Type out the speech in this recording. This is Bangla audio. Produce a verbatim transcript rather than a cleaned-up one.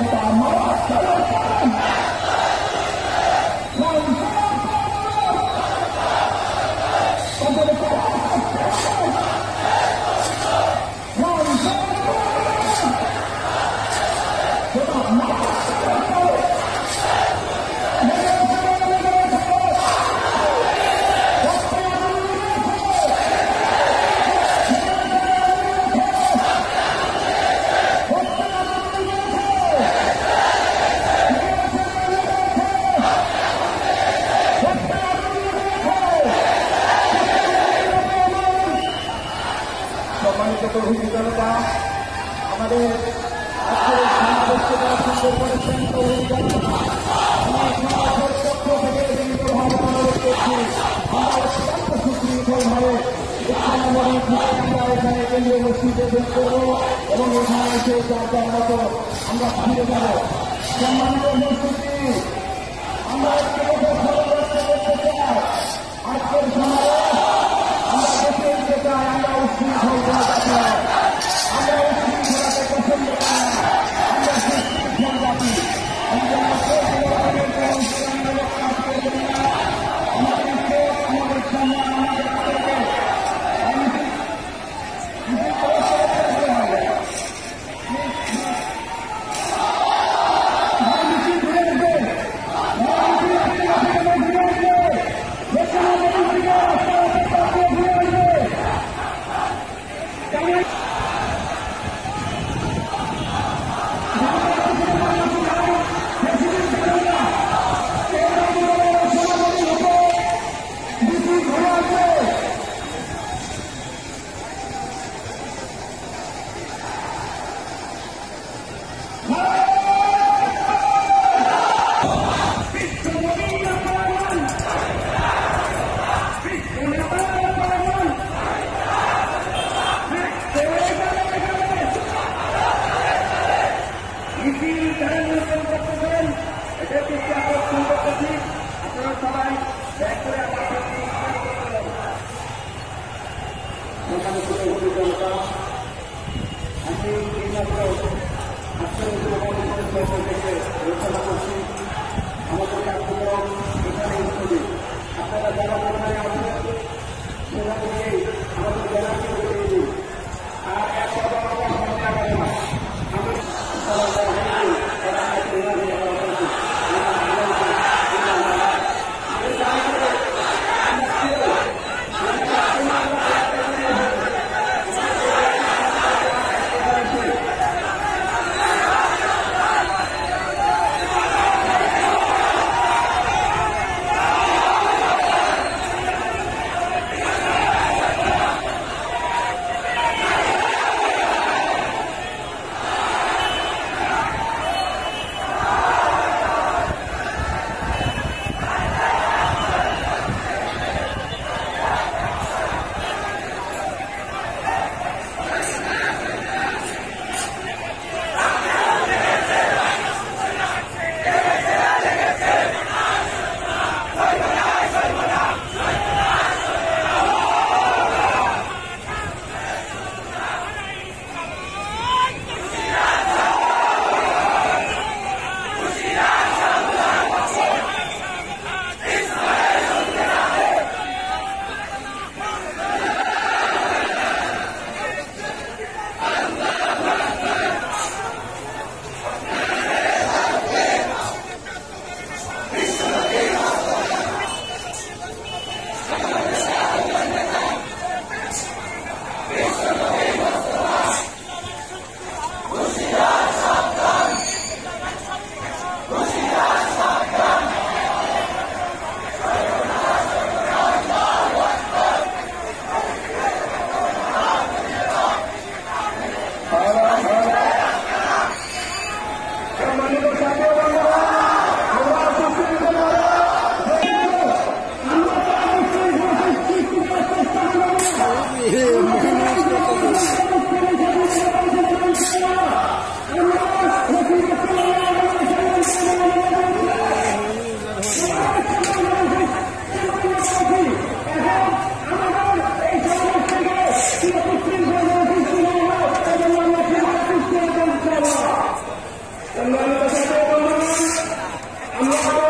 আমাদের আজকের সমাবেশকে তারা সুন্দর করেছেন পক্ষ থেকে বিনীতভাবে অনুরোধ করছি আমরা অত্যন্ত সুশৃঙ্খলভাবে আমরা এখানে কেন্দ্রীয় মসজিদে ভোট করবো এবং এখানে এসে যার যার মতো আমরা ফিরে যাব। সম্মানিত মসজিদটি আমরা একটি কথা ফলো করতে করতে চাই আজকের সমাবেশ আমরা দেশে দিতে চাই আমরা উশৃঙ্খল কোনো জাতি আমরা উশৃঙ্খলাকে পছন্দ করি না আমরা সুশৃঙ্খল জাতি আমরা আমাদের কাজ করবেন না আমাদেরকে আমাদের সামনে আমাদের আমরা